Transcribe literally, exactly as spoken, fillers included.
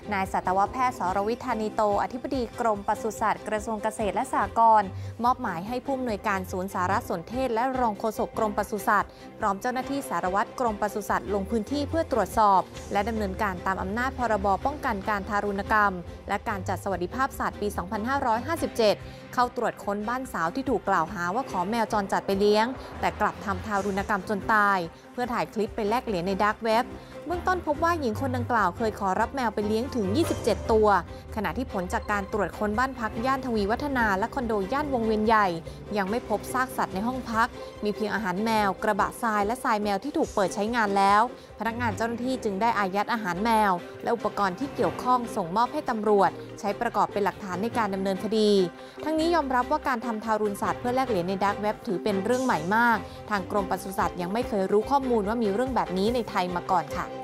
นายสัตวแพทย์สรวิทย์ ธานีโตอธิบดีกรมปศุสัตว์กระทรวงเกษตรและสหกรณ์มอบหมายให้ผู้อำนวยการศูนย์สารสนเทศและรองโฆษกกรมปศุสัตว์พร้อมเจ้าหน้าที่สารวัตรกรมปศุสัตว์ลงพื้นที่เพื่อตรวจสอบและดำเนินการตามอำนาจพรบป้องกันการทารุณกรรมและการจัดสวัสดิภาพสัตว์ปี สองพันห้าร้อยห้าสิบเจ็ด เข้าตรวจค้นบ้านสาวที่ถูกกล่าวหาว่าขอแมวจรจัดไปเลี้ยงแต่กลับทำทารุณกรรมจนตายเพื่อถ่ายคลิปไปแลกเหรียญในดาร์กเว็บเบื้องต้นพบว่าหญิงคนดังกล่าวเคยขอรับแมวไปเลี้ยงถึงยี่สิบเจ็ดตัวขณะที่ผลจากการตรวจค้นบ้านพักย่านทวีวัฒนาและคอนโดย่านวงเวียนใหญ่ยังไม่พบซากสัตว์ในห้องพักมีเพียงอาหารแมวกระบะทรายและทรายแมวที่ถูกเปิดใช้งานแล้วพนักงานเจ้าหน้าที่จึงได้อายัดอาหารแมวและอุปกรณ์ที่เกี่ยวข้องส่งมอบให้ตำรวจใช้ประกอบเป็นหลักฐานในการดำเนินคดีทั้งนี้ยอมรับว่าการทำทารุณสัตว์เพื่อแลกเหรียญในดาร์กเว็บถือเป็นเรื่องใหม่มากทางกรมปศุสัตว์ยังไม่เคยรู้ข้อมูลว่ามีเรื่องแบบนี้ในไทยมาก่อนค่ะ